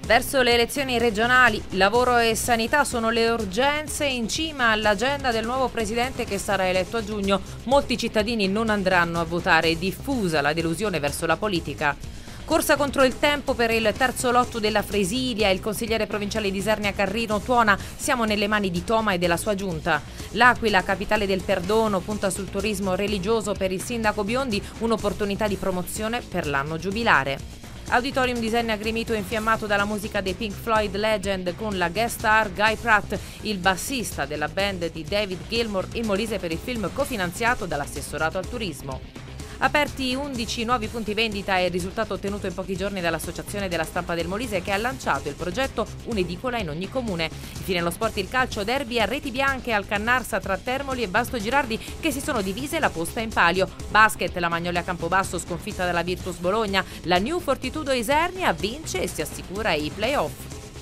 Verso le elezioni regionali, lavoro e sanità sono le urgenze in cima all'agenda del nuovo presidente che sarà eletto a giugno. Molti cittadini non andranno a votare, è diffusa la delusione verso la politica. Corsa contro il tempo per il terzo lotto della Fresilia, il consigliere provinciale di Isernia Carrino tuona: siamo nelle mani di Toma e della sua giunta. L'Aquila, capitale del perdono, punta sul turismo religioso per il sindaco Biondi, un'opportunità di promozione per l'anno giubilare. Auditorium di Isernia gremito e infiammato dalla musica dei Pink Floyd Legend con la guest star Guy Pratt, il bassista della band di David Gilmour in Molise per il film cofinanziato dall'assessorato al turismo. Aperti 11 nuovi punti vendita è il risultato ottenuto in pochi giorni dall'Associazione della Stampa del Molise, che ha lanciato il progetto Un'edicola in ogni comune. Infine lo sport, il calcio, derby a reti bianche al Cannarsa tra Termoli e Basto Girardi che si sono divise la posta in palio. Basket, la Magnolia Campobasso sconfitta dalla Virtus Bologna, la New Fortitudo Isernia vince e si assicura i play-off.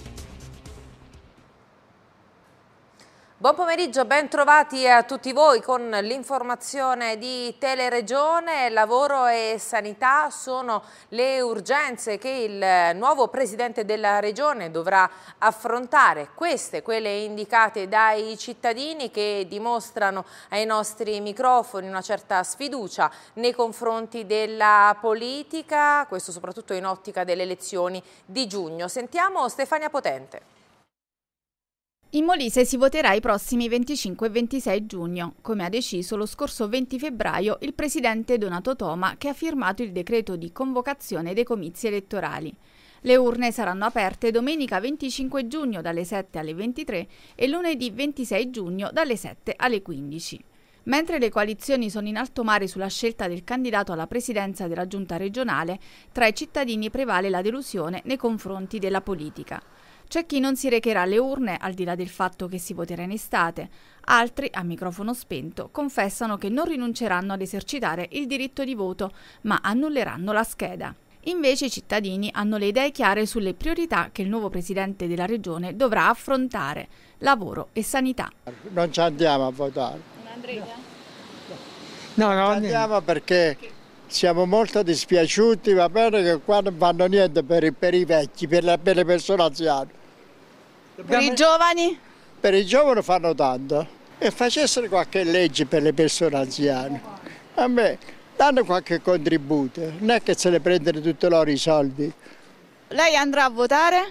Buon pomeriggio, ben trovati a tutti voi con l'informazione di Teleregione. Lavoro e sanità sono le urgenze che il nuovo presidente della regione dovrà affrontare. Queste, quelle indicate dai cittadini, che dimostrano ai nostri microfoni una certa sfiducia nei confronti della politica, questo soprattutto in ottica delle elezioni di giugno. Sentiamo Stefania Potente. In Molise si voterà i prossimi 25 e 26 giugno, come ha deciso lo scorso 20 febbraio il presidente Donato Toma, che ha firmato il decreto di convocazione dei comizi elettorali. Le urne saranno aperte domenica 25 giugno dalle 7 alle 23 e lunedì 26 giugno dalle 7 alle 15. Mentre le coalizioni sono in alto mare sulla scelta del candidato alla presidenza della giunta regionale, tra i cittadini prevale la delusione nei confronti della politica. C'è chi non si recherà alle urne, al di là del fatto che si voterà in estate. Altri, a microfono spento, confessano che non rinunceranno ad esercitare il diritto di voto, ma annulleranno la scheda. Invece i cittadini hanno le idee chiare sulle priorità che il nuovo presidente della regione dovrà affrontare: lavoro e sanità. Non ci andiamo a votare. Non andrete? No, non andiamo perché siamo molto dispiaciuti, va bene, che qua non fanno niente per i vecchi, per le persone anziane. Per i giovani? Per i giovani fanno tanto e facessero qualche legge per le persone anziane. A me danno qualche contributo, non è che se ne prendono tutti loro i soldi. Lei andrà a votare?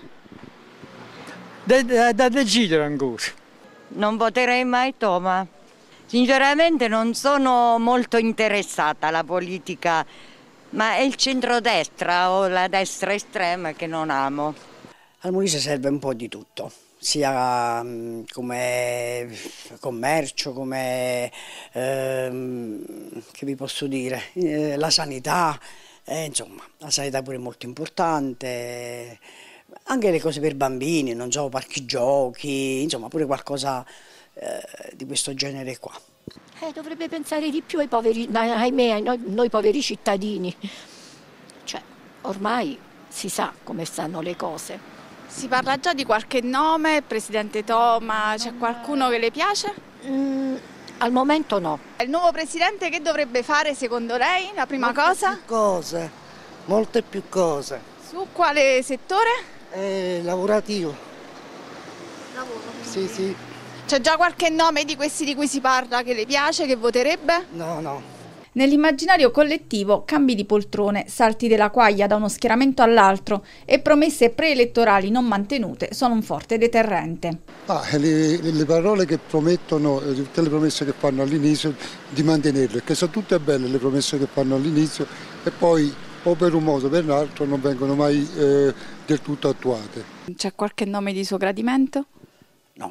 Da decidere ancora. Non voterei mai Toma. Sinceramente non sono molto interessata alla politica, ma è il centrodestra o la destra estrema che non amo. Al Molise serve un po' di tutto, sia come commercio, come che vi posso dire, la sanità, insomma, la sanità pure è molto importante, anche le cose per bambini, non so, parchi giochi, insomma pure qualcosa di questo genere qua. Dovrebbe pensare di più ai poveri, ahimè, noi poveri cittadini. Cioè, ormai si sa come stanno le cose. Si parla già di qualche nome, presidente Toma, c'è qualcuno che le piace? Al momento no. Il nuovo presidente che dovrebbe fare secondo lei, la prima cosa? Cose, molte più cose. Su quale settore? Lavorativo. Lavoro. Sì, sì. C'è già qualche nome di questi di cui si parla che le piace, che voterebbe? No. Nell'immaginario collettivo, cambi di poltrone, salti della quaglia da uno schieramento all'altro e promesse preelettorali non mantenute sono un forte deterrente. Le parole che promettono, tutte le promesse che fanno all'inizio, di mantenerle, che sono tutte belle le promesse che fanno all'inizio e poi o per un modo o per l'altro non vengono mai del tutto attuate. C'è qualche nome di suo gradimento? No.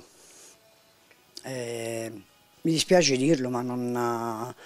Mi dispiace dirlo, ma non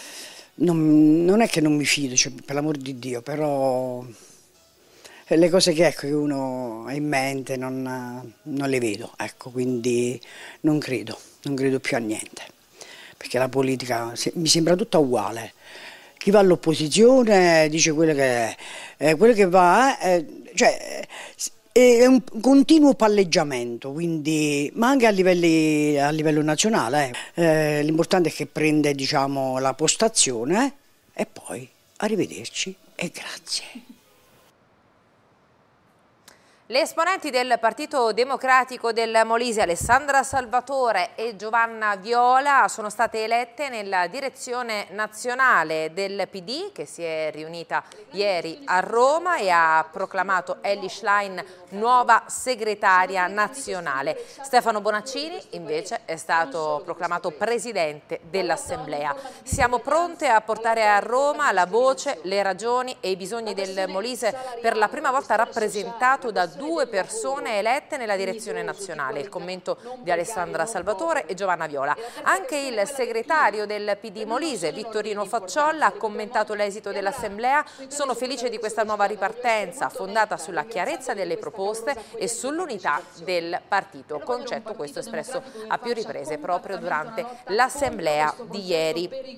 è che non mi fido, cioè, per l'amor di Dio, però le cose che uno ha in mente non le vedo, ecco, quindi non credo più a niente, perché la politica mi sembra tutta uguale. Chi va all'opposizione dice quello che è, quello che va, cioè è un continuo palleggiamento, quindi, ma anche a livello nazionale. L'importante è che prende, diciamo, la postazione e poi arrivederci e grazie. Le esponenti del Partito Democratico del Molise, Alessandra Salvatore e Giovanna Viola, sono state elette nella direzione nazionale del PD, che si è riunita ieri a Roma e ha proclamato Elly Schlein nuova segretaria nazionale. Stefano Bonaccini invece è stato proclamato presidente dell'Assemblea. Siamo pronte a portare a Roma la voce, le ragioni e i bisogni del Molise, per la prima volta rappresentato da 2 persone elette nella direzione nazionale. Il commento di Alessandra Salvatore e Giovanna Viola. Anche il segretario del PD Molise, Vittorino Facciolla, ha commentato l'esito dell'Assemblea. Sono felice di questa nuova ripartenza fondata sulla chiarezza delle proposte e sull'unità del partito. Concetto questo espresso a più riprese proprio durante l'Assemblea di ieri.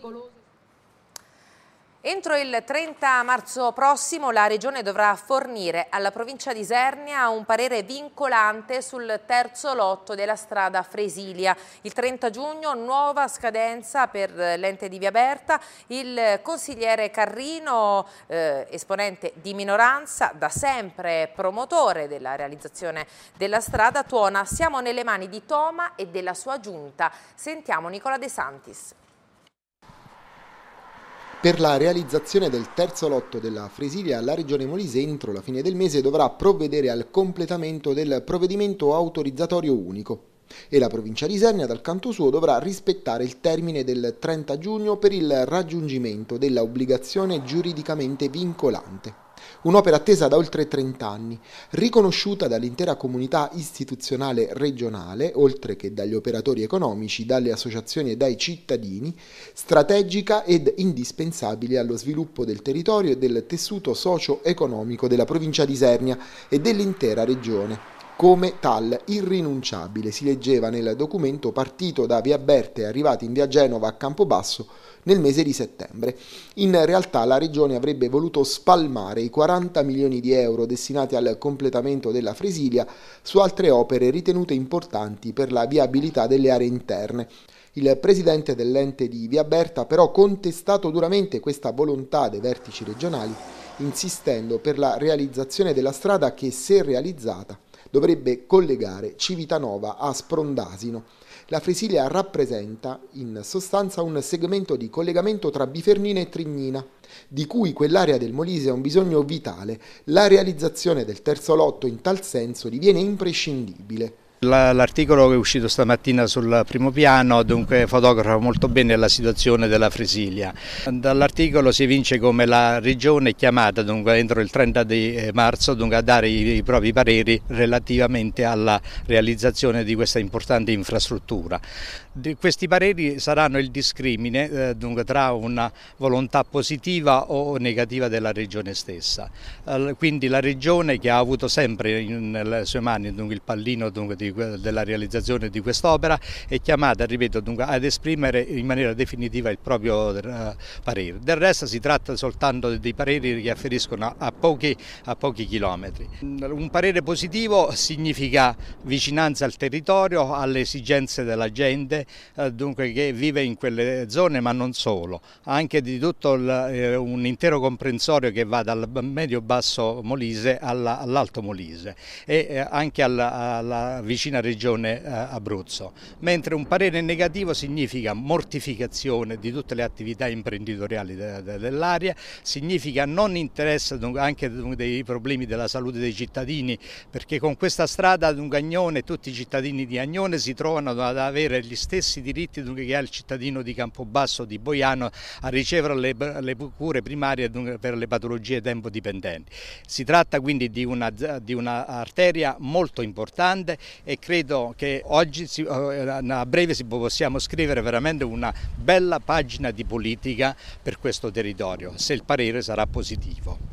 Entro il 30 marzo prossimo la Regione dovrà fornire alla provincia di Isernia un parere vincolante sul terzo lotto della strada Fresilia. Il 30 giugno nuova scadenza per l'ente di Viaberta. Il consigliere Carrino, esponente di minoranza, da sempre promotore della realizzazione della strada, tuona: siamo nelle mani di Toma e della sua giunta. Sentiamo Nicola De Santis. Per la realizzazione del terzo lotto della Fresilia, la Regione Molise entro la fine del mese dovrà provvedere al completamento del provvedimento autorizzatorio unico e la provincia di Isernia dal canto suo dovrà rispettare il termine del 30 giugno per il raggiungimento della obbligazione giuridicamente vincolante. Un'opera attesa da oltre 30 anni, riconosciuta dall'intera comunità istituzionale regionale, oltre che dagli operatori economici, dalle associazioni e dai cittadini, strategica ed indispensabile allo sviluppo del territorio e del tessuto socio-economico della provincia di Isernia e dell'intera regione. Come tal irrinunciabile, si leggeva nel documento partito da Viaberta e arrivati in via Genova a Campobasso nel mese di settembre. In realtà la Regione avrebbe voluto spalmare i 40 milioni di euro destinati al completamento della Fresilia su altre opere ritenute importanti per la viabilità delle aree interne. Il presidente dell'ente di Viaberta ha però contestato duramente questa volontà dei vertici regionali, insistendo per la realizzazione della strada che, se realizzata, dovrebbe collegare Civitanova a Sprondasino. La Fresilia rappresenta in sostanza un segmento di collegamento tra Bifernina e Trignina, di cui quell'area del Molise ha un bisogno vitale. La realizzazione del terzo lotto in tal senso diviene imprescindibile. L'articolo che è uscito stamattina sul primo piano dunque fotografa molto bene la situazione della Fresilia. Dall'articolo si evince come la Regione è chiamata dunque entro il 30 di marzo dunque, a dare i propri pareri relativamente alla realizzazione di questa importante infrastruttura. Questi pareri saranno il discrimine dunque, tra una volontà positiva o negativa della Regione stessa. Quindi la Regione, che ha avuto sempre nelle sue mani dunque, il pallino dunque, della realizzazione di quest'opera, è chiamata, ripeto, dunque, ad esprimere in maniera definitiva il proprio parere. Del resto si tratta soltanto di pareri che afferiscono a pochi chilometri. Un parere positivo significa vicinanza al territorio, alle esigenze della gente dunque, che vive in quelle zone, ma non solo, anche di tutto un intero comprensorio che va dal medio-basso Molise all'alto Molise e anche alla vicina regione Abruzzo, mentre un parere negativo significa mortificazione di tutte le attività imprenditoriali dell'area, significa non interesse dunque, anche dunque, dei problemi della salute dei cittadini, perché con questa strada dunque, Agnone, tutti i cittadini di Agnone si trovano ad avere gli stessi diritti dunque, che ha il cittadino di Campobasso, di Boiano, a ricevere le cure primarie dunque, per le patologie tempo-dipendenti. Si tratta quindi di una arteria molto importante e credo che oggi a breve possiamo scrivere veramente una bella pagina di politica per questo territorio, se il parere sarà positivo.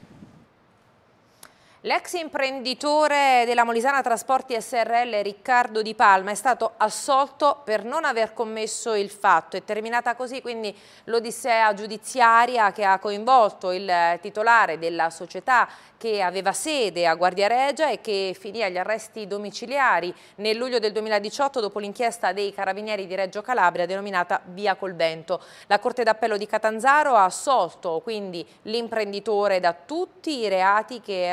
L'ex imprenditore della Molisana Trasporti SRL Riccardo Di Palma è stato assolto per non aver commesso il fatto. È terminata così quindi l'odissea giudiziaria che ha coinvolto il titolare della società che aveva sede a Guardiaregia e che finì agli arresti domiciliari nel luglio del 2018 dopo l'inchiesta dei Carabinieri di Reggio Calabria denominata Via col Vento. La Corte d'Appello di Catanzaro ha assolto quindi l'imprenditore da tutti i reati che erano stati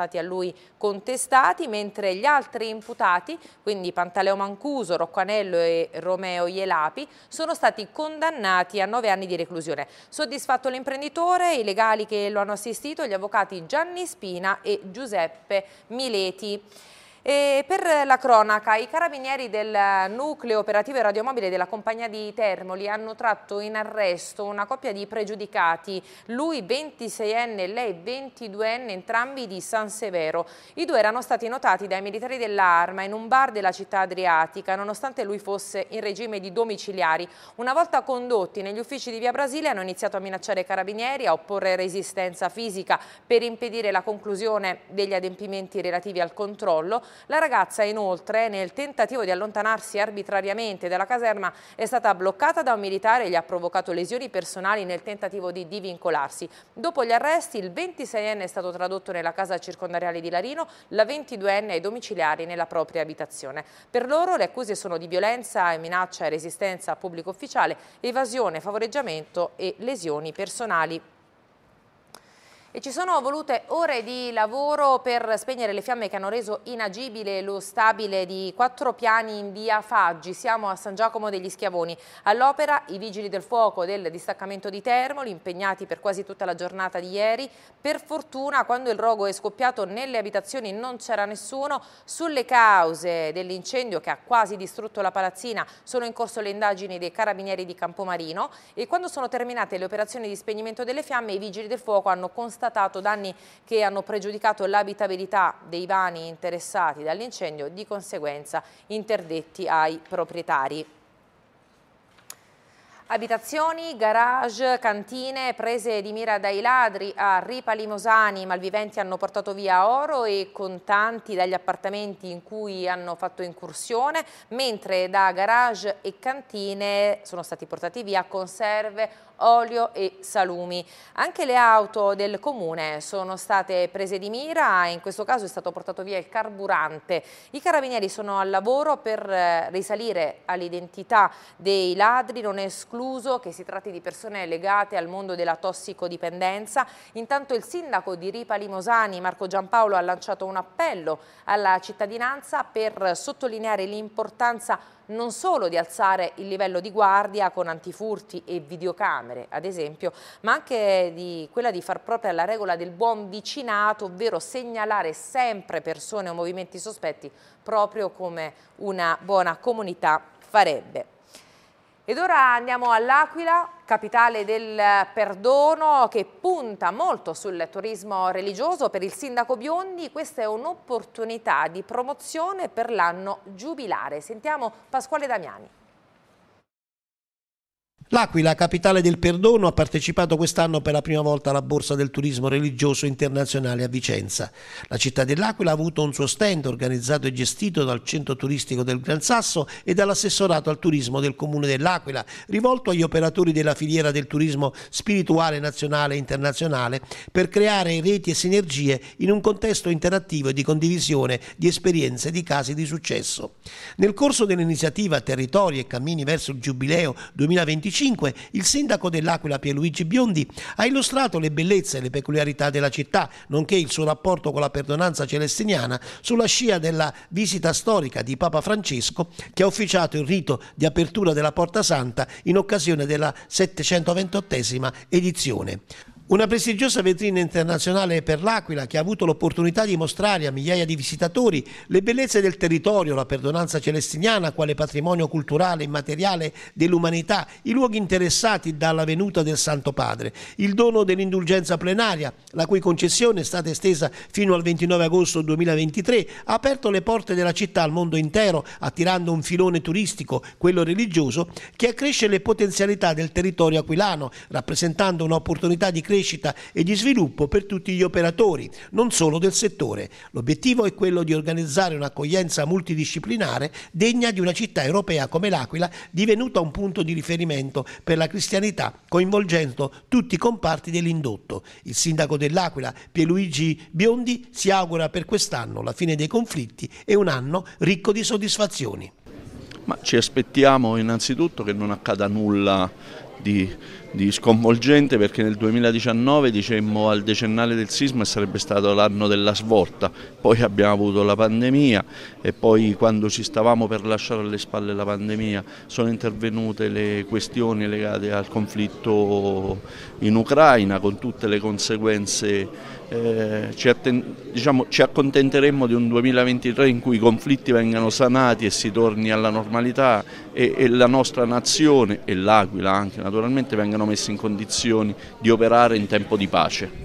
stati a lui contestati, mentre gli altri imputati, quindi Pantaleo Mancuso, Rocco Anello e Romeo Ielapi, sono stati condannati a 9 anni di reclusione. Soddisfatto l'imprenditore, i legali che lo hanno assistito, gli avvocati Gianni Spina e Giuseppe Mileti. E per la cronaca, i carabinieri del nucleo operativo e radiomobile della compagnia di Termoli hanno tratto in arresto una coppia di pregiudicati, lui 26enne e lei 22enne, entrambi di San Severo. I due erano stati notati dai militari dell'Arma in un bar della città adriatica, nonostante lui fosse in regime di domiciliari. Una volta condotti negli uffici di Via Brasile hanno iniziato a minacciare i carabinieri, a opporre resistenza fisica per impedire la conclusione degli adempimenti relativi al controllo. La ragazza inoltre, nel tentativo di allontanarsi arbitrariamente dalla caserma, è stata bloccata da un militare e gli ha provocato lesioni personali nel tentativo di divincolarsi. Dopo gli arresti il 26enne è stato tradotto nella casa circondariale di Larino, la 22enne ai domiciliari nella propria abitazione. Per loro le accuse sono di violenza e minaccia e resistenza a pubblico ufficiale, evasione, favoreggiamento e lesioni personali. E ci sono volute ore di lavoro per spegnere le fiamme che hanno reso inagibile lo stabile di 4 piani in via Faggi. Siamo a San Giacomo degli Schiavoni. All'opera i vigili del fuoco del distaccamento di Termoli, impegnati per quasi tutta la giornata di ieri. Per fortuna, quando il rogo è scoppiato nelle abitazioni non c'era nessuno. Sulle cause dell'incendio che ha quasi distrutto la palazzina sono in corso le indagini dei carabinieri di Campomarino, e quando sono terminate le operazioni di spegnimento delle fiamme i vigili del fuoco hanno constatato danni che hanno pregiudicato l'abitabilità dei vani interessati dall'incendio, di conseguenza interdetti ai proprietari. Abitazioni, garage, cantine prese di mira dai ladri a Ripa Limosani. I malviventi hanno portato via oro e contanti dagli appartamenti in cui hanno fatto incursione, mentre da garage e cantine sono stati portati via conserve, olio e salumi. Anche le auto del comune sono state prese di mira e in questo caso è stato portato via il carburante. I carabinieri sono al lavoro per risalire all'identità dei ladri, non è escluso che si tratti di persone legate al mondo della tossicodipendenza. Intanto il sindaco di Ripa Limosani, Marco Giampaolo, ha lanciato un appello alla cittadinanza per sottolineare l'importanza non solo di alzare il livello di guardia con antifurti e videocamere, ad esempio, ma anche di quella di far propria la regola del buon vicinato, ovvero segnalare sempre persone o movimenti sospetti, proprio come una buona comunità farebbe. Ed ora andiamo all'Aquila, capitale del perdono, che punta molto sul turismo religioso. Per il sindaco Biondi questa è un'opportunità di promozione per l'anno giubilare. Sentiamo Pasquale Damiani. L'Aquila, capitale del perdono, ha partecipato quest'anno per la prima volta alla Borsa del Turismo Religioso Internazionale a Vicenza. La città dell'Aquila ha avuto un suo stand organizzato e gestito dal Centro Turistico del Gran Sasso e dall'assessorato al turismo del Comune dell'Aquila, rivolto agli operatori della filiera del turismo spirituale nazionale e internazionale per creare reti e sinergie in un contesto interattivo e di condivisione di esperienze e di casi di successo. Nel corso dell'iniziativa Territori e Cammini verso il Giubileo 2025, il sindaco dell'Aquila Pierluigi Biondi ha illustrato le bellezze e le peculiarità della città, nonché il suo rapporto con la perdonanza celestiniana sulla scia della visita storica di Papa Francesco, che ha ufficiato il rito di apertura della Porta Santa in occasione della 728esima edizione. Una prestigiosa vetrina internazionale per l'Aquila che ha avuto l'opportunità di mostrare a migliaia di visitatori le bellezze del territorio, la perdonanza celestiniana quale patrimonio culturale e immateriale dell'umanità, i luoghi interessati dalla venuta del Santo Padre, il dono dell'indulgenza plenaria, la cui concessione è stata estesa fino al 29 agosto 2023, ha aperto le porte della città al mondo intero, attirando un filone turistico, quello religioso, che accresce le potenzialità del territorio aquilano, rappresentando un'opportunità di crescita e di sviluppo per tutti gli operatori, non solo del settore. L'obiettivo è quello di organizzare un'accoglienza multidisciplinare degna di una città europea come l'Aquila, divenuta un punto di riferimento per la cristianità, coinvolgendo tutti i comparti dell'indotto. Il sindaco dell'Aquila, Pierluigi Biondi, si augura per quest'anno la fine dei conflitti e un anno ricco di soddisfazioni. Ma ci aspettiamo innanzitutto che non accada nulla di sconvolgente, perché nel 2019 dicemmo al decennale del sisma sarebbe stato l'anno della svolta, poi abbiamo avuto la pandemia e poi quando ci stavamo per lasciare alle spalle la pandemia sono intervenute le questioni legate al conflitto in Ucraina con tutte le conseguenze. Ci accontenteremmo di un 2023 in cui i conflitti vengano sanati e si torni alla normalità e la nostra nazione e l'Aquila anche naturalmente vengano messi in condizioni di operare in tempo di pace.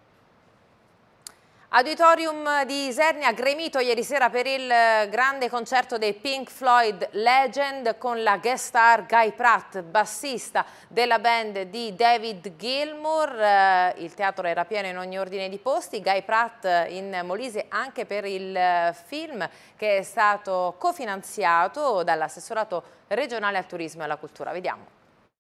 Auditorium di Isernia gremito ieri sera per il grande concerto dei Pink Floyd Legend con la guest star Guy Pratt, bassista della band di David Gilmour. Il teatro era pieno in ogni ordine di posti. Guy Pratt in Molise anche per il film che è stato cofinanziato dall'assessorato regionale al turismo e alla cultura. Vediamo.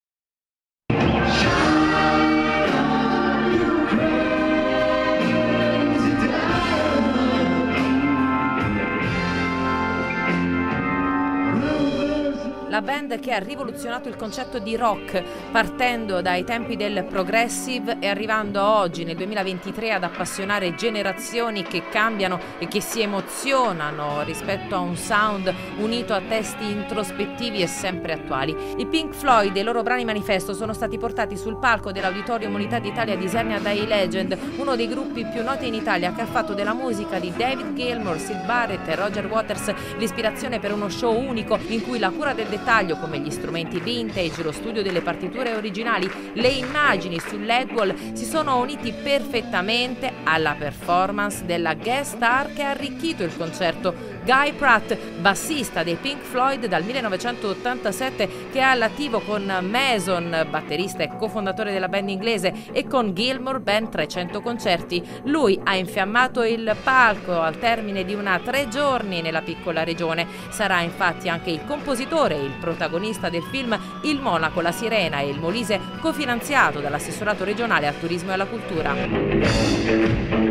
La band che ha rivoluzionato il concetto di rock partendo dai tempi del progressive e arrivando oggi nel 2023 ad appassionare generazioni che cambiano e che si emozionano rispetto a un sound unito a testi introspettivi e sempre attuali. I Pink Floyd e i loro brani manifesto sono stati portati sul palco dell'Auditorium Unità d'Italia di Isernia dai Legend, uno dei gruppi più noti in Italia che ha fatto della musica di David Gilmour, Syd Barrett e Roger Waters l'ispirazione per uno show unico in cui la cura del dettaglio come gli strumenti vintage, lo studio delle partiture originali, le immagini sul LED wall si sono uniti perfettamente alla performance della guest star che ha arricchito il concerto. Guy Pratt, bassista dei Pink Floyd dal 1987, che è all'attivo con Mason, batterista e cofondatore della band inglese, e con Gilmour ben 300 concerti. Lui ha infiammato il palco al termine di una 3 giorni nella piccola regione. Sarà infatti anche il compositore e il protagonista del film Il Monaco, la Sirena e il Molise, cofinanziato dall'assessorato regionale al turismo e alla cultura.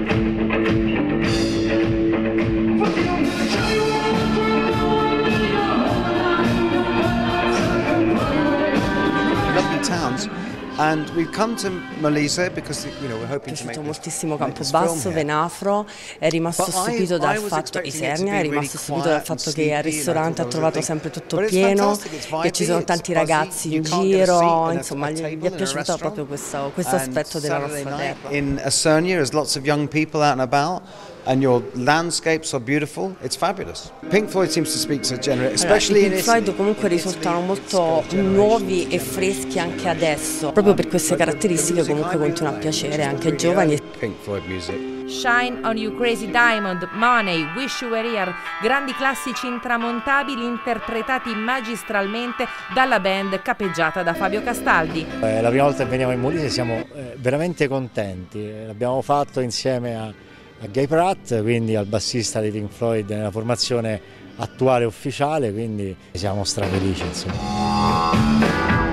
Towns, and we've come to Molise because we're hoping to make moltissimo Campobasso, Venafro, è rimasto stupito dal fatto Isernia, è rimasto stupito dal fatto che al ristorante ha trovato sempre tutto pieno, che ci sono tanti ragazzi in giro, insomma gli è piaciuto proprio questo aspetto della nostra terra. In Isernia there's lots of young people out and about. And your landscapes are beautiful, it's fabulous. Pink Floyd seems to speak to especially i Pink Floyd comunque risultano molto nuovi e freschi anche adesso, proprio per queste caratteristiche comunque continuano a piacere anche ai giovani. Pink Floyd music. Shine on You Crazy Diamond, Money, Wish You Were Here, grandi classici intramontabili interpretati magistralmente dalla band capeggiata da Fabio Castaldi. La prima volta che veniamo in Molise siamo veramente contenti, l'abbiamo fatto insieme a Guy Pratt, quindi al bassista dei Pink Floyd nella formazione attuale ufficiale, quindi siamo strafelici insomma.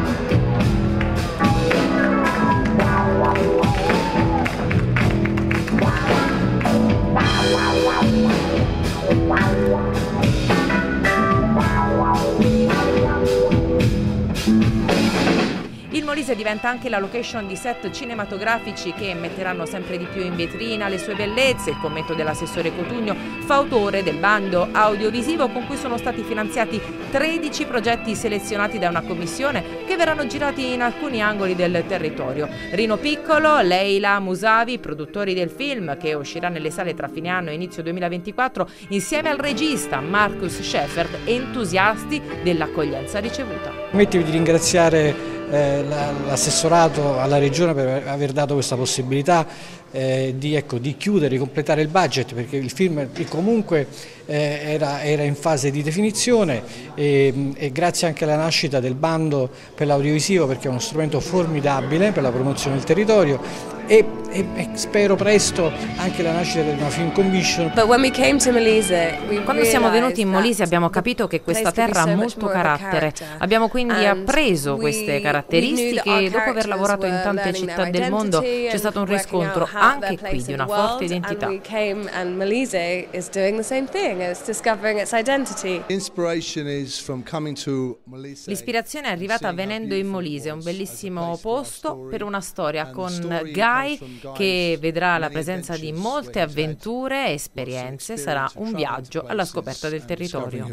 Il Molise diventa anche la location di set cinematografici che metteranno sempre di più in vetrina le sue bellezze. Il commento dell'assessore Cotugno, fautore del bando audiovisivo con cui sono stati finanziati 13 progetti selezionati da una commissione che verranno girati in alcuni angoli del territorio. Rino Piccolo, Leila Musavi, produttori del film che uscirà nelle sale tra fine anno e inizio 2024, insieme al regista Marcus Scheffert, entusiasti dell'accoglienza ricevuta. Permettimi di ringraziare l'assessorato alla regione per aver dato questa possibilità di chiudere, di completare il budget, perché il film comunque era in fase di definizione e grazie anche alla nascita del bando per l'audiovisivo, perché è uno strumento formidabile per la promozione del territorio. e spero presto anche la nascita di una Film Commission. Quando siamo venuti in Molise abbiamo capito che questa terra ha molto carattere. Abbiamo quindi appreso queste caratteristiche e dopo aver lavorato in tante città del mondo c'è stato un riscontro anche qui di una forte identità. L'ispirazione è arrivata venendo in Molise, un bellissimo posto per una storia con Guy che vedrà la presenza di molte avventure e esperienze. Sarà un viaggio alla scoperta del territorio.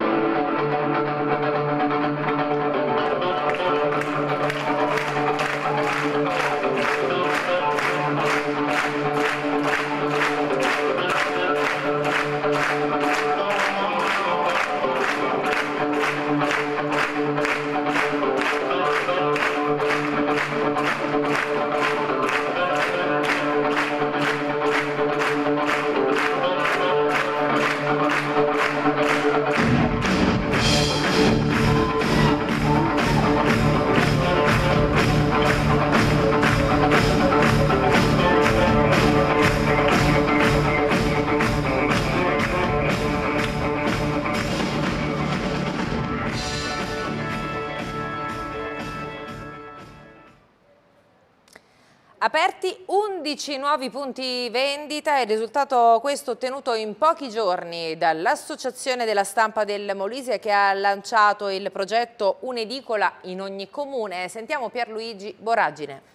Aperti 11 nuovi punti vendita, il risultato questo ottenuto in pochi giorni dall'Associazione della Stampa del Molise che ha lanciato il progetto Un'edicola in ogni comune. Sentiamo Pierluigi Boragine.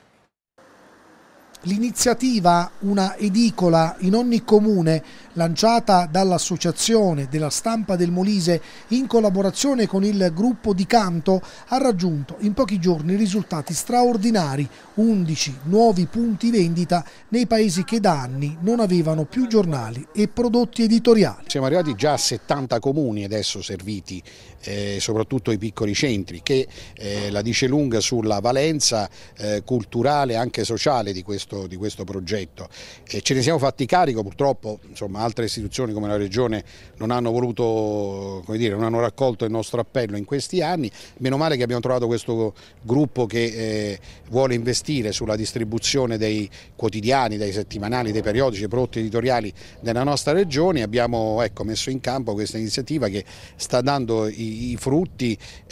L'iniziativa Una edicola in ogni comune, lanciata dall'Associazione della Stampa del Molise in collaborazione con il gruppo di Canto, ha raggiunto in pochi giorni risultati straordinari: 11 nuovi punti vendita nei paesi che da anni non avevano più giornali e prodotti editoriali. Siamo arrivati già a 70 comuni adesso serviti, soprattutto i piccoli centri, che la dice lunga sulla valenza culturale e anche sociale di questo progetto. Ce ne siamo fatti carico, purtroppo insomma, altre istituzioni come la Regione non hanno voluto, non hanno raccolto il nostro appello in questi anni. Meno male che abbiamo trovato questo gruppo che vuole investire sulla distribuzione dei quotidiani, dei settimanali, dei periodici, dei prodotti editoriali della nostra Regione. Abbiamo messo in campo questa iniziativa che sta dando i frutti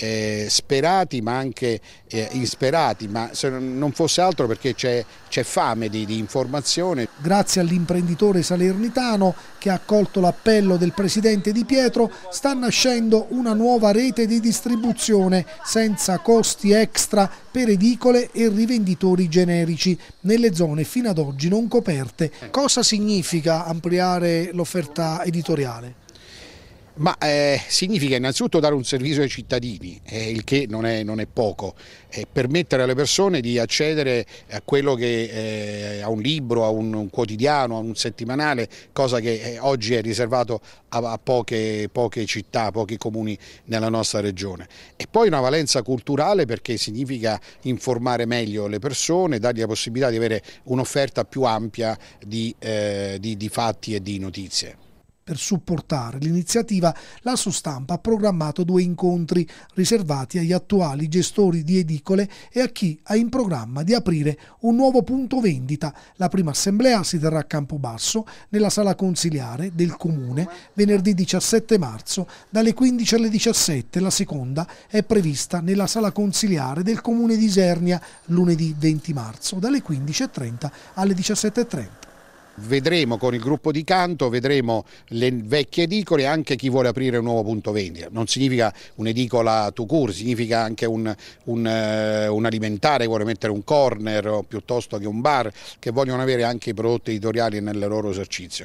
sperati ma anche insperati, ma se non fosse altro perché c'è fame di informazione. Grazie all'imprenditore salernitano che ha accolto l'appello del presidente Di Pietro, sta nascendo una nuova rete di distribuzione senza costi extra per edicole e rivenditori generici nelle zone fino ad oggi non coperte. Cosa significa ampliare l'offerta editoriale? Ma significa innanzitutto dare un servizio ai cittadini, il che non è poco, permettere alle persone di accedere a quello che a un libro, a un quotidiano, a un settimanale, cosa che oggi è riservato a poche città, pochi comuni nella nostra regione. E poi una valenza culturale, perché significa informare meglio le persone, dargli la possibilità di avere un'offerta più ampia di fatti e di notizie. Per supportare l'iniziativa, la Sostampa ha programmato 2 incontri riservati agli attuali gestori di edicole e a chi ha in programma di aprire un nuovo punto vendita. La prima assemblea si terrà a Campobasso, nella sala consiliare del Comune, venerdì 17 marzo, dalle 15 alle 17. La seconda è prevista nella sala consiliare del Comune di Isernia, lunedì 20 marzo, dalle 15:30 alle 17:30. Vedremo con il gruppo di Canto, vedremo le vecchie edicole e anche chi vuole aprire un nuovo punto vendita. Non significa un'edicola tout court, significa anche un alimentare che vuole mettere un corner o piuttosto che un bar, che vogliono avere anche i prodotti editoriali nel loro esercizio.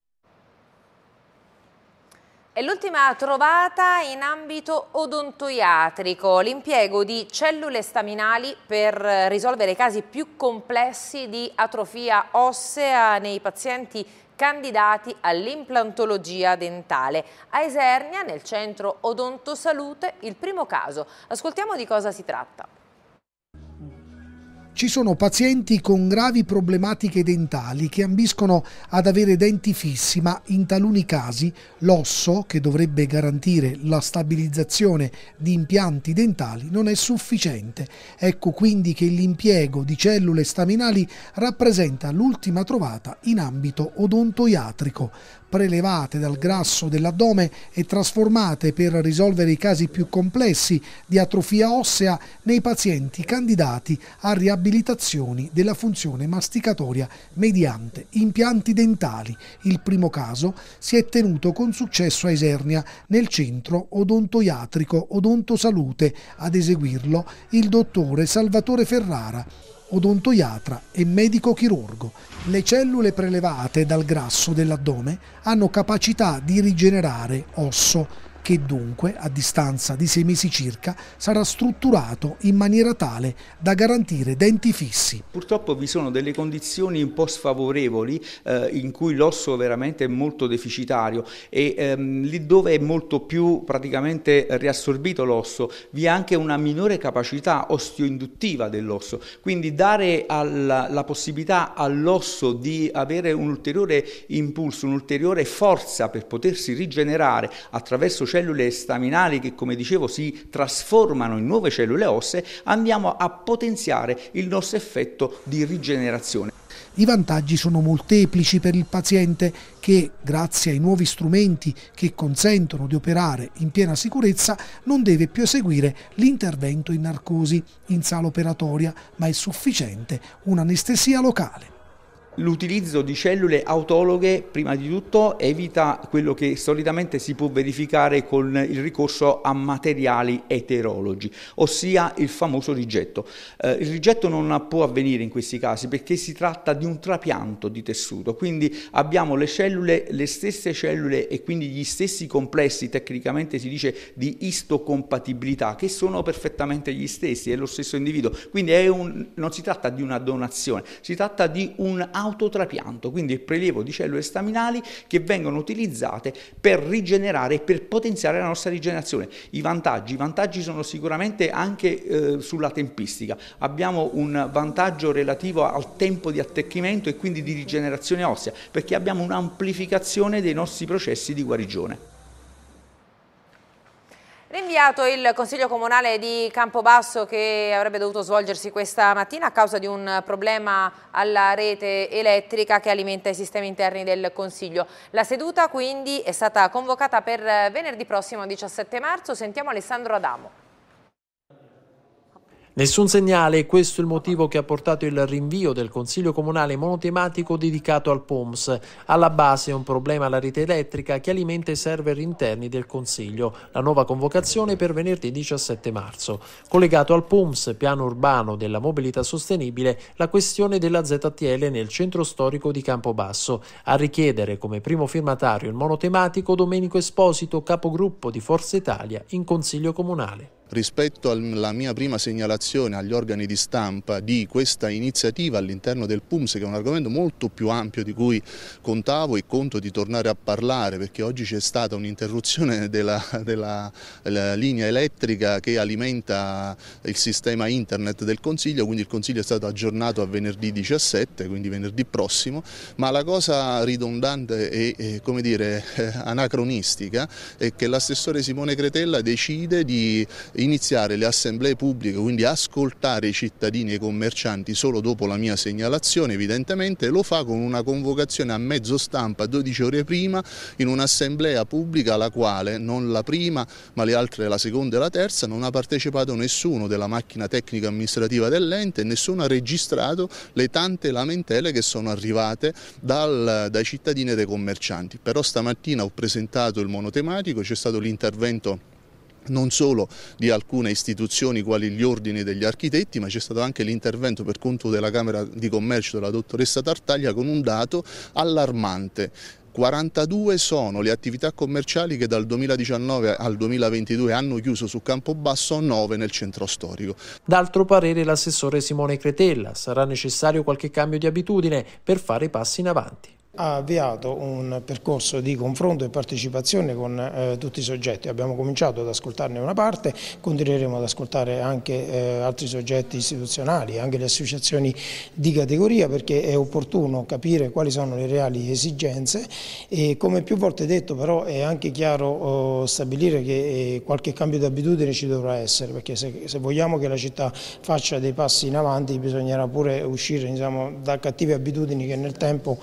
E l'ultima trovata in ambito odontoiatrico, l'impiego di cellule staminali per risolvere i casi più complessi di atrofia ossea nei pazienti candidati all'implantologia dentale. A Isernia, nel centro Odontosalute, il primo caso. Ascoltiamo di cosa si tratta. Ci sono pazienti con gravi problematiche dentali che ambiscono ad avere denti fissi, ma in taluni casi l'osso, che dovrebbe garantire la stabilizzazione di impianti dentali, non è sufficiente. Ecco quindi che l'impiego di cellule staminali rappresenta l'ultima trovata in ambito odontoiatrico, prelevate dal grasso dell'addome e trasformate per risolvere i casi più complessi di atrofia ossea nei pazienti candidati a riabilitazioni della funzione masticatoria mediante impianti dentali. Il primo caso si è tenuto con successo a Isernia, nel centro odontoiatrico Odontosalute. Ad eseguirlo il dottore Salvatore Ferrara, odontoiatra e medico chirurgo. Le cellule prelevate dal grasso dell'addome hanno capacità di rigenerare osso, che dunque, a distanza di 6 mesi circa, sarà strutturato in maniera tale da garantire denti fissi. Purtroppo vi sono delle condizioni un po' sfavorevoli in cui l'osso veramente è molto deficitario e lì dove è molto più praticamente riassorbito l'osso vi è anche una minore capacità osteoinduttiva dell'osso, quindi dare la possibilità all'osso di avere un ulteriore impulso, un'ulteriore forza per potersi rigenerare attraverso cellule staminali che, come dicevo, si trasformano in nuove cellule ossee, andiamo a potenziare il nostro effetto di rigenerazione. I vantaggi sono molteplici per il paziente che, grazie ai nuovi strumenti che consentono di operare in piena sicurezza, non deve più eseguire l'intervento in narcosi in sala operatoria, ma è sufficiente un'anestesia locale. L'utilizzo di cellule autologhe, prima di tutto, evita quello che solitamente si può verificare con il ricorso a materiali eterologi, ossia il famoso rigetto. Il rigetto non può avvenire in questi casi perché si tratta di un trapianto di tessuto, quindi abbiamo le stesse cellule e quindi gli stessi complessi, tecnicamente si dice di istocompatibilità, che sono perfettamente gli stessi, è lo stesso individuo, quindi non si tratta di una donazione, si tratta di un autotrapianto, quindi il prelievo di cellule staminali che vengono utilizzate per rigenerare e per potenziare la nostra rigenerazione. I vantaggi sono sicuramente anche sulla tempistica. Abbiamo un vantaggio relativo al tempo di attecchimento e quindi di rigenerazione ossea, perché abbiamo un'amplificazione dei nostri processi di guarigione. Rinviato il Consiglio Comunale di Campobasso che avrebbe dovuto svolgersi questa mattina a causa di un problema alla rete elettrica che alimenta i sistemi interni del Consiglio. La seduta quindi è stata convocata per venerdì prossimo 17 marzo. Sentiamo Alessandro Adamo. Nessun segnale, e questo è il motivo che ha portato il rinvio del Consiglio Comunale monotematico dedicato al POMS. Alla base è un problema alla rete elettrica che alimenta i server interni del Consiglio. La nuova convocazione per venerdì 17 marzo. Collegato al POMS, piano urbano della mobilità sostenibile, la questione della ZTL nel centro storico di Campobasso. A richiedere come primo firmatario il monotematico Domenico Esposito, capogruppo di Forza Italia in Consiglio Comunale. Rispetto alla mia prima segnalazione agli organi di stampa di questa iniziativa all'interno del PUMS, che è un argomento molto più ampio di cui contavo e conto di tornare a parlare, perché oggi c'è stata un'interruzione della linea elettrica che alimenta il sistema internet del Consiglio, quindi il Consiglio è stato aggiornato a venerdì 17, quindi venerdì prossimo, ma la cosa ridondante e come dire anacronistica è che l'assessore Simone Cretella decide di iniziare le assemblee pubbliche, quindi ascoltare i cittadini e i commercianti solo dopo la mia segnalazione, evidentemente lo fa con una convocazione a mezzo stampa 12 ore prima in un'assemblea pubblica alla quale non la prima ma le altre, la seconda e la terza, non ha partecipato nessuno della macchina tecnica amministrativa dell'ente e nessuno ha registrato le tante lamentele che sono arrivate dai cittadini e dai commercianti. Però stamattina ho presentato il monotematico, c'è stato l'intervento non solo di alcune istituzioni quali gli ordini degli architetti, ma c'è stato anche l'intervento per conto della Camera di Commercio della dottoressa Tartaglia con un dato allarmante. 42 sono le attività commerciali che dal 2019 al 2022 hanno chiuso su Campobasso, 9 nel centro storico. D'altro parere l'assessore Simone Cretella: sarà necessario qualche cambio di abitudine per fare passi in avanti. ha avviato un percorso di confronto e partecipazione con tutti i soggetti. Abbiamo cominciato ad ascoltarne una parte, continueremo ad ascoltare anche altri soggetti istituzionali, anche le associazioni di categoria, perché è opportuno capire quali sono le reali esigenze e, come più volte detto, però è anche chiaro stabilire che qualche cambio di abitudine ci dovrà essere, perché se vogliamo che la città faccia dei passi in avanti bisognerà pure uscire, diciamo, da cattive abitudini che nel tempo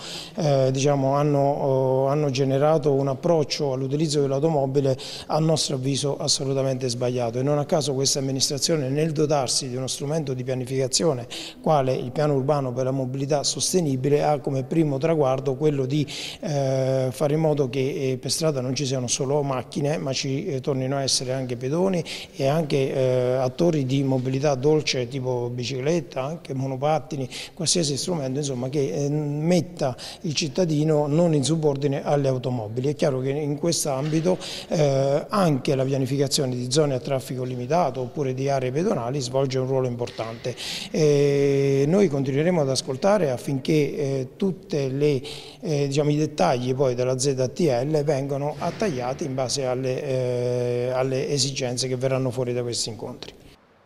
hanno generato un approccio all'utilizzo dell'automobile a nostro avviso assolutamente sbagliato, e non a caso questa amministrazione, nel dotarsi di uno strumento di pianificazione quale il piano urbano per la mobilità sostenibile, ha come primo traguardo quello di fare in modo che per strada non ci siano solo macchine, ma ci tornino a essere anche pedoni e anche attori di mobilità dolce tipo bicicletta, anche monopattini, qualsiasi strumento, insomma, che metta il cittadino non in subordine alle automobili. È chiaro che in questo ambito anche la pianificazione di zone a traffico limitato oppure di aree pedonali svolge un ruolo importante. Noi continueremo ad ascoltare affinché tutti i dettagli poi della ZTL vengano attagliati in base alle esigenze che verranno fuori da questi incontri.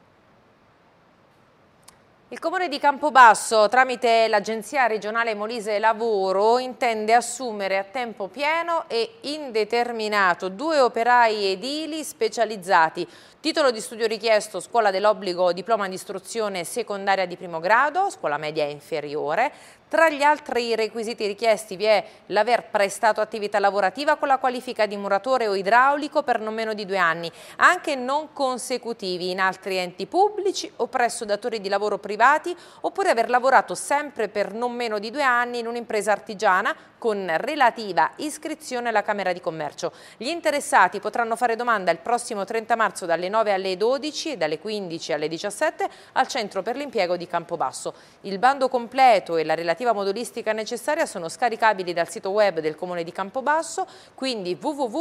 Il Comune di Campobasso, tramite l'Agenzia Regionale Molise Lavoro, intende assumere a tempo pieno e indeterminato 2 operai edili specializzati. Titolo di studio richiesto: scuola dell'obbligo, diploma di istruzione secondaria di primo grado, scuola media inferiore. Tra gli altri requisiti richiesti vi è l'aver prestato attività lavorativa con la qualifica di muratore o idraulico per non meno di 2 anni, anche non consecutivi, in altri enti pubblici o presso datori di lavoro privati, oppure aver lavorato sempre per non meno di 2 anni in un'impresa artigiana con relativa iscrizione alla Camera di Commercio. Gli interessati potranno fare domanda il prossimo 30 marzo dalle 9 alle 12 e dalle 15 alle 17 al Centro per l'Impiego di Campobasso. Il bando completo e la relativa modulistica necessaria sono scaricabili dal sito web del Comune di Campobasso, quindi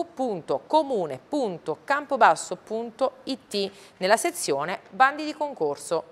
www.comune.campobasso.it, nella sezione bandi di concorso.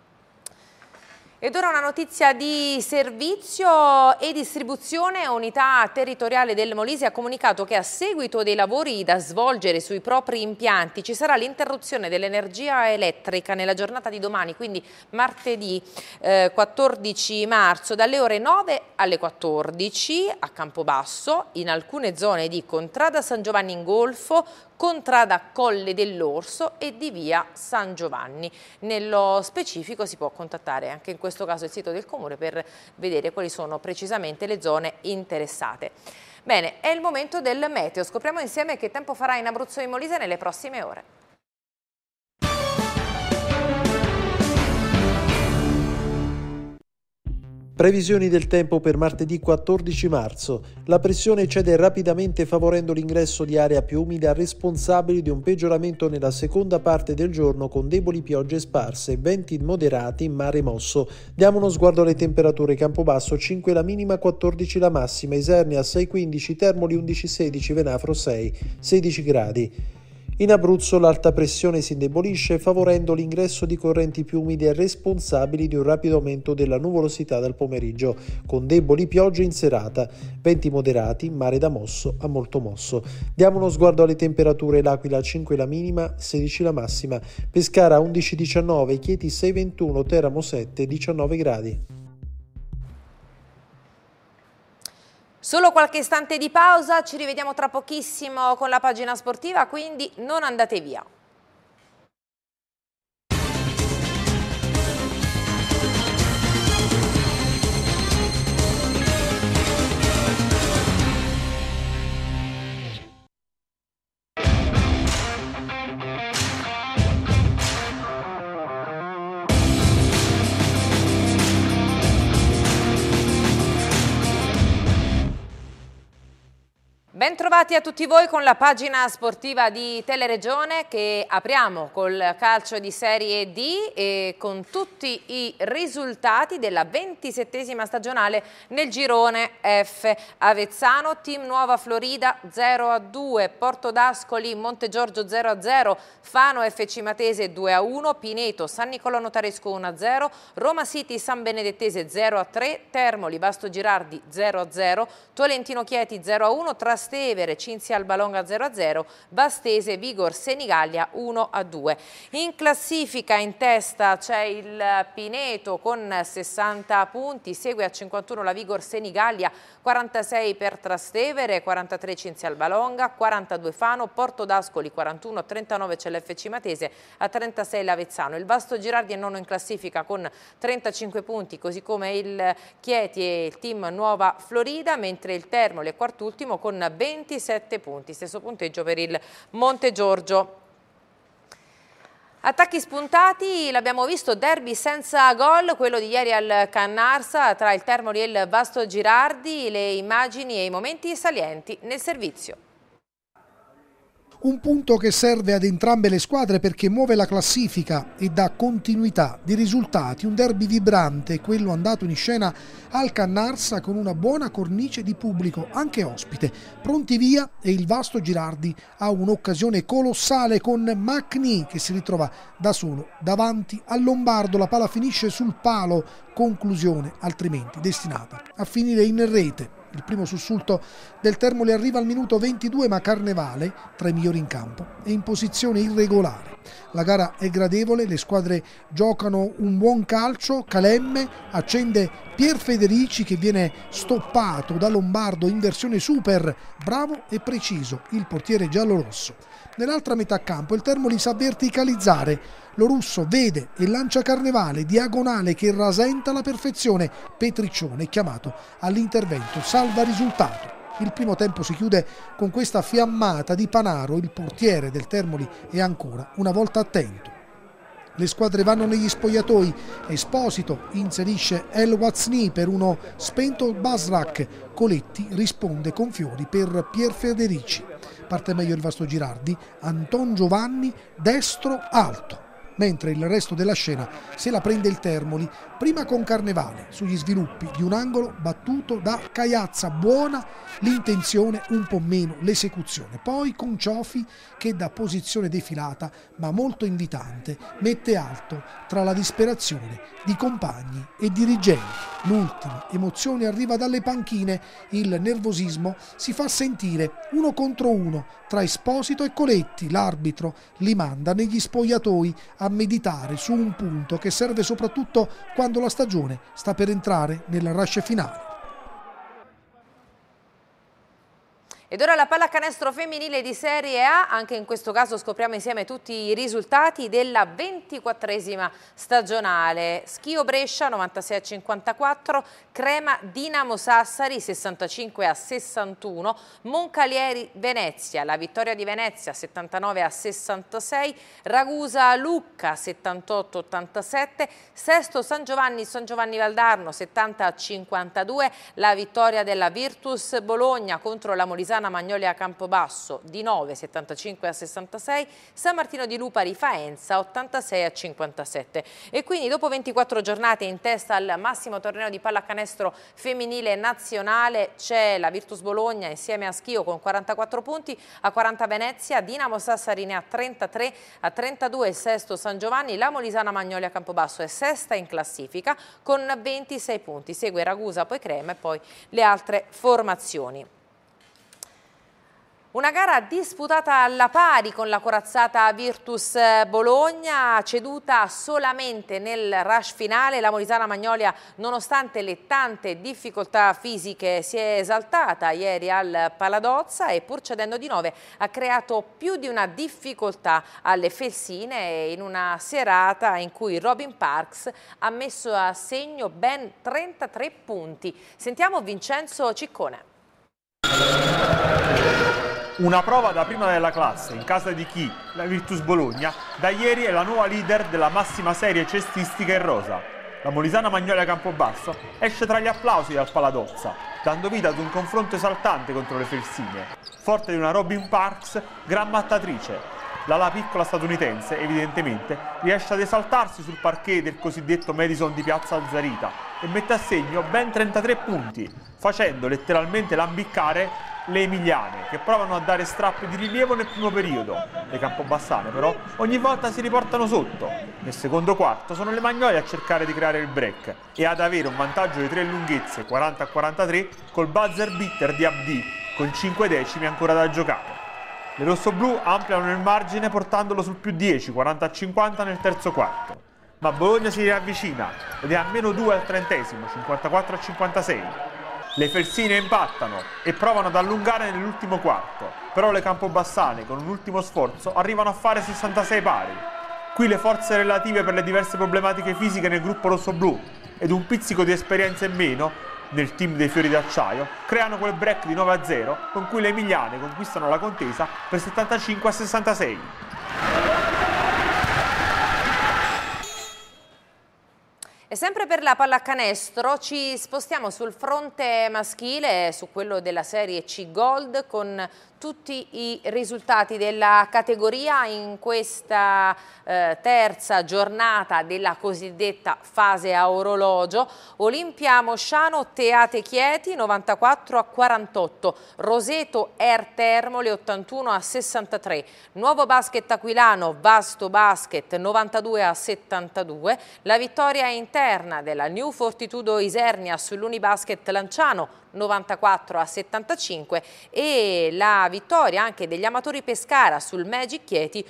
Ed ora una notizia di servizio e distribuzione. Unità territoriale del Molise ha comunicato che a seguito dei lavori da svolgere sui propri impianti ci sarà l'interruzione dell'energia elettrica nella giornata di domani, quindi martedì 14 marzo, dalle ore 9 alle 14 a Campobasso, in alcune zone di Contrada San Giovanni in Golfo, Contrada Colle dell'Orso e di via San Giovanni. Nello specifico si può contattare anche in questo caso il sito del Comune per vedere quali sono precisamente le zone interessate. Bene, è il momento del meteo. Scopriamo insieme che tempo farà in Abruzzo e in Molise nelle prossime ore. Previsioni del tempo per martedì 14 marzo. La pressione cede rapidamente favorendo l'ingresso di area più umida, responsabili di un peggioramento nella seconda parte del giorno con deboli piogge sparse, venti moderati, mare mosso. Diamo uno sguardo alle temperature. Campobasso 5 la minima, 14 la massima, Isernia 6-15, Termoli 11-16, Venafro 6-16 gradi. In Abruzzo l'alta pressione si indebolisce favorendo l'ingresso di correnti più umide responsabili di un rapido aumento della nuvolosità dal pomeriggio, con deboli piogge in serata, venti moderati, mare da mosso a molto mosso. Diamo uno sguardo alle temperature. L'Aquila 5 la minima, 16 la massima, Pescara 11-19, Chieti 6-21, Teramo 7-19 gradi. Solo qualche istante di pausa, ci rivediamo tra pochissimo con la pagina sportiva, quindi non andate via. Bentrovati a tutti voi con la pagina sportiva di Teleregione che apriamo col calcio di Serie D e con tutti i risultati della 27esima stagionale nel girone F. Avezzano, Team Nuova Florida 0-2, Porto d'Ascoli, Montegiorgio 0-0, Fano FC Matese 2-1, Pineto, San Nicolò Notaresco 1-0, Roma City San Benedettese 0-3, Termoli Vasto Girardi 0-0, Tolentino Chieti 0-1, Trastevere Cinzia Albalonga 0-0, Vastese Vigor Senigallia 1-2. In classifica in testa c'è il Pineto con 60 punti, segue a 51 la Vigor Senigallia, 46 per Trastevere, 43 Cinzia Albalonga, 42 Fano, Porto d'Ascoli 41, 39 c'è l'FC Matese, a 36 l'Avezzano. Il Vasto Girardi è nono in classifica con 35 punti, così come il Chieti e il Team Nuova Florida, mentre il Termoli è quartultimo con 27 punti, stesso punteggio per il Montegiorgio. Attacchi spuntati, l'abbiamo visto, derby senza gol, quello di ieri al Cannarsa tra il Termoli e il Vasto Girardi, le immagini e i momenti salienti nel servizio. Un punto che serve ad entrambe le squadre perché muove la classifica e dà continuità di risultati. Un derby vibrante, quello andato in scena al Cannarsa con una buona cornice di pubblico, anche ospite. Pronti via e il Vasto Girardi ha un'occasione colossale con Macni che si ritrova da solo davanti al Lombardo. La palla finisce sul palo, conclusione altrimenti destinata a finire in rete. Il primo sussulto del Termoli arriva al minuto 22, ma Carnevale, tra i migliori in campo, è in posizione irregolare. La gara è gradevole, le squadre giocano un buon calcio, Calemme accende Pier Federici che viene stoppato da Lombardo in versione super, bravo e preciso il portiere giallorosso. Nell'altra metà campo il Termoli sa verticalizzare, lo russo vede e lancia Carnevale, diagonale che rasenta la perfezione, Petriccione è chiamato all'intervento, salva risultato. Il primo tempo si chiude con questa fiammata di Panaro, il portiere del Termoli è ancora una volta attento. Le squadre vanno negli spogliatoi, Esposito inserisce El Wazni per uno spento Basrak, Coletti risponde con fiori per Pier Federici. Parte meglio il Vasto Girardi, Anton Giovanni, destro alto. Mentre il resto della scena se la prende il Termoli, prima con Carnevale, sugli sviluppi di un angolo battuto da Caiazza, buona l'intenzione, un po' meno l'esecuzione. Poi con Ciofi che da posizione defilata, ma molto invitante, mette alto tra la disperazione di compagni e dirigenti. L'ultima emozione arriva dalle panchine, il nervosismo si fa sentire 1 contro 1 tra Esposito e Coletti. L'arbitro li manda negli spogliatoi a meditare su un punto che serve soprattutto quando la stagione sta per entrare nel rush finale. Ed ora la pallacanestro femminile di Serie A, anche in questo caso scopriamo insieme tutti i risultati della 24esima stagionale. Schio Brescia 96-54, Crema Dinamo Sassari 65-61, Moncalieri Venezia, la vittoria di Venezia 79-66, Ragusa Lucca 78-87, Sesto San Giovanni Valdarno 70-52, la vittoria della Virtus Bologna contro la Molisana Magnolia Campobasso di 9 75-66, San Martino di Lupari Faenza 86-57. E quindi dopo 24 giornate in testa al massimo torneo di pallacanestro femminile nazionale c'è la Virtus Bologna insieme a Schio con 44 punti, a 40 Venezia, Dinamo Sassari ne ha 33, a 32 il Sesto San Giovanni, la Molisana Magnolia Campobasso è sesta in classifica con 26 punti, segue Ragusa, poi Crema e poi le altre formazioni. Una gara disputata alla pari con la corazzata Virtus Bologna, ceduta solamente nel rush finale. La Molisana Magnolia, nonostante le tante difficoltà fisiche, si è esaltata ieri al Paladozza e pur cedendo di 9 ha creato più di una difficoltà alle Felsine in una serata in cui Robin Parks ha messo a segno ben 33 punti. Sentiamo Vincenzo Ciccone. Una prova da prima della classe, in casa di chi? La Virtus Bologna, da ieri è la nuova leader della massima serie cestistica in rosa. la molisana Magnolia Campobasso esce tra gli applausi dal Paladozza, dando vita ad un confronto esaltante contro le Felsine, forte di una Robin Parks gran mattatrice. L'ala piccola statunitense, evidentemente, riesce ad esaltarsi sul parquet del cosiddetto Madison di Piazza Alzarita e mette a segno ben 33 punti, facendo letteralmente lambiccare le emiliane, che provano a dare strappi di rilievo nel primo periodo. Le campobassane, però, ogni volta si riportano sotto. Nel secondo quarto sono le Magnolie a cercare di creare il break e ad avere un vantaggio di 3 lunghezze, 40-43, col buzzer beater di Abdi, con 5 decimi ancora da giocare. Le rossoblù ampliano il margine portandolo sul più 10, 40-50 nel terzo quarto. Ma Bologna si riavvicina ed è a meno 2 al 30esimo, 54-56. Le Felsine impattano e provano ad allungare nell'ultimo quarto, però le campobassane con un ultimo sforzo arrivano a fare 66 pari. Qui le forze relative per le diverse problematiche fisiche nel gruppo rossoblù ed un pizzico di esperienza in meno nel team dei Fiori d'Acciaio creano quel break di 9-0 con cui le emiliane conquistano la contesa per 75-66. E sempre per la pallacanestro ci spostiamo sul fronte maschile, su quello della Serie C Gold, con tutti i risultati della categoria in questa terza giornata della cosiddetta fase a orologio. Olimpia Mosciano Teate Chieti 94-48, Roseto Air Termoli 81-63, Nuovo Basket Aquilano Vasto Basket 92-72, la vittoria interna della New Fortitudo Isernia sull'Unibasket Lanciano 94-75 e la vittoria anche degli Amatori Pescara sul Magic Chieti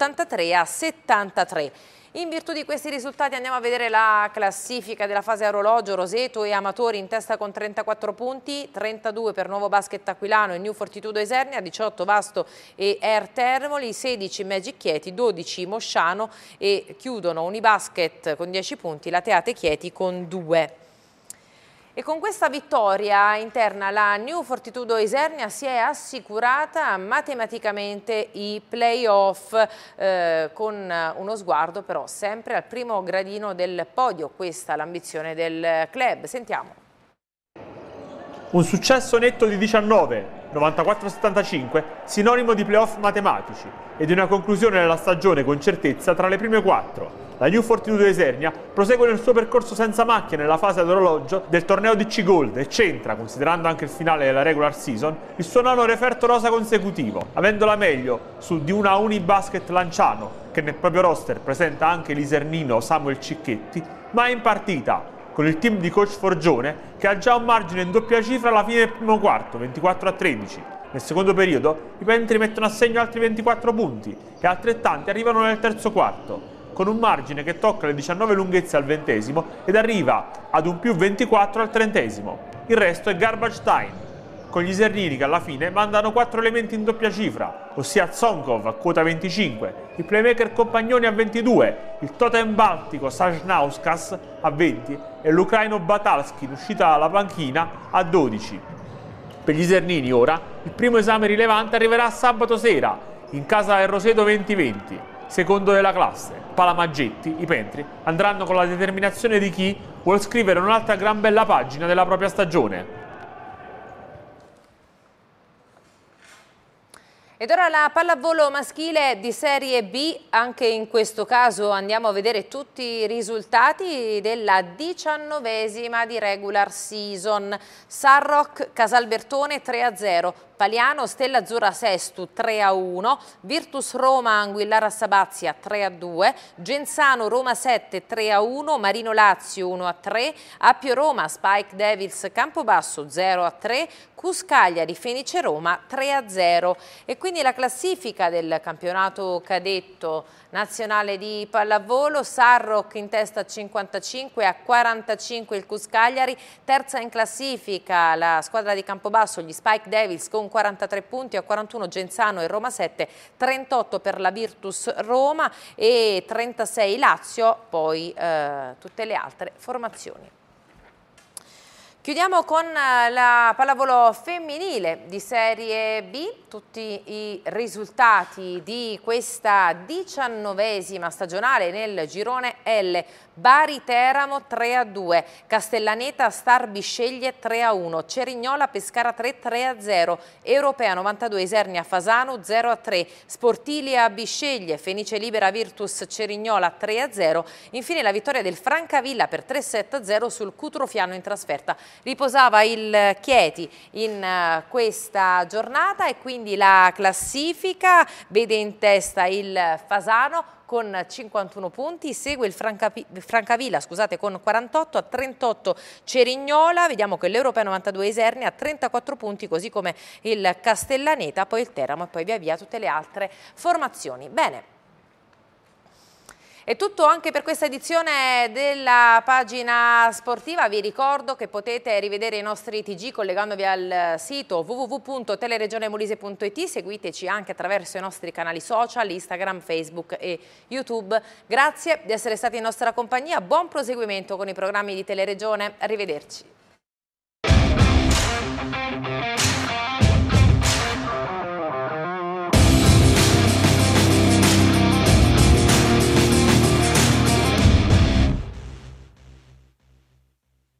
83-73. In virtù di questi risultati andiamo a vedere la classifica della fase a orologio. Roseto e Amatori in testa con 34 punti, 32 per Nuovo Basket Aquilano e New Fortitudo Isernia, 18 Vasto e Air Termoli, 16 Magic Chieti, 12 Mosciano e chiudono Unibasket con 10 punti, la Teate Chieti con 2. E con questa vittoria interna la New Fortitudo Isernia si è assicurata matematicamente i play-off con uno sguardo però sempre al primo gradino del podio. Questa è l'ambizione del club. Sentiamo. Un successo netto di 19, 94-75, sinonimo di play-off matematici e di una conclusione della stagione con certezza tra le prime 4. La New Fortitudo Isernia prosegue nel suo percorso senza macchie nella fase ad orologio del torneo DC Gold e centra, considerando anche il finale della regular season, il suo nono referto rosa consecutivo, avendola meglio su di una Unibasket Lanciano, che nel proprio roster presenta anche l'isernino Samuel Cicchetti, ma è in partita con il team di coach Forgione che ha già un margine in doppia cifra alla fine del primo quarto, 24-13. Nel secondo periodo i Pentri mettono a segno altri 24 punti e altrettanti arrivano nel terzo quarto, con un margine che tocca le 19 lunghezze al 20esimo ed arriva ad un più 24 al 30esimo. Il resto è garbage time, con gli isernini che alla fine mandano 4 elementi in doppia cifra, ossia Zonkov a quota 25, il playmaker Compagnoni a 22, il totem baltico Sajnauskas a 20 e l'ucraino Batalski in uscita dalla panchina a 12. Per gli isernini ora il primo esame rilevante arriverà sabato sera in casa del Roseto 2020, secondo della classe. Palamaggetti, i Pentri, andranno con la determinazione di chi vuole scrivere un'altra gran bella pagina della propria stagione. Ed ora la pallavolo maschile di Serie B, anche in questo caso andiamo a vedere tutti i risultati della 19esima di regular season. Sarroc Casalbertone 3-0, Paliano Stella Azzurra Sestu 3-1, Virtus Roma Anguillara Sabazia 3-2, Genzano Roma 7 3-1, Marino Lazio 1-3, Appio Roma Spike Devils Campobasso 0-3, Cus Cagliari Fenice Roma 3-0. E quindi la classifica del campionato cadetto nazionale di pallavolo: Sarroc in testa a 55, a 45 il Cus Cagliari, terza in classifica la squadra di Campobasso, gli Spike Devils con 43 punti, a 41 Genzano e Roma 7, 38 per la Virtus Roma e 36 Lazio, poi tutte le altre formazioni. Chiudiamo con la pallavolo femminile di Serie B, tutti i risultati di questa 19ª stagionale nel girone L. Bari Teramo 3-2, Castellaneta Star Bisceglie 3-1, Cerignola Pescara 3-0, Europea 92 Isernia Fasano 0-3, Sportilia Bisceglie Fenice Libera Virtus Cerignola 3-0, infine la vittoria del Francavilla per 3-7-0 sul Cutrofiano in trasferta. Riposava il Chieti in questa giornata e quindi la classifica vede in testa il Fasano con 51 punti, segue il Francavilla con 48, a 38 Cerignola, vediamo che l'Europea 92 Isernia ha 34 punti, così come il Castellaneta, poi il Teramo e poi via via tutte le altre formazioni. Bene. È tutto anche per questa edizione della pagina sportiva. Vi ricordo che potete rivedere i nostri TG collegandovi al sito www.teleregionemolise.it. Seguiteci anche attraverso i nostri canali social, Instagram, Facebook e YouTube. Grazie di essere stati in nostra compagnia. Buon proseguimento con i programmi di Teleregione. Arrivederci.